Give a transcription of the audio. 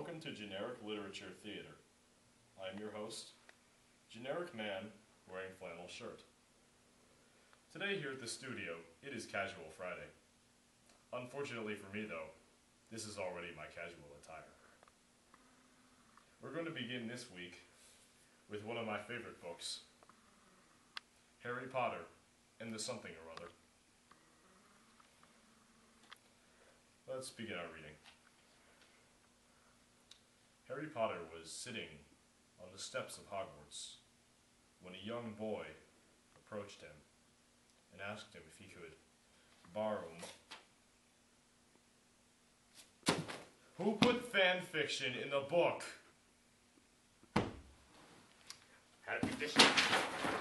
Welcome to Generic Literature Theater. I am your host, Generic Man wearing flannel shirt. Today here at the studio, it is Casual Friday. Unfortunately for me though, this is already my casual attire. We're going to begin this week with one of my favorite books, Harry Potter and the Something or Other. Let's begin our reading. Harry Potter was sitting on the steps of Hogwarts when a young boy approached him and asked him if he could borrow Who put fan fiction in the book? Had a condition.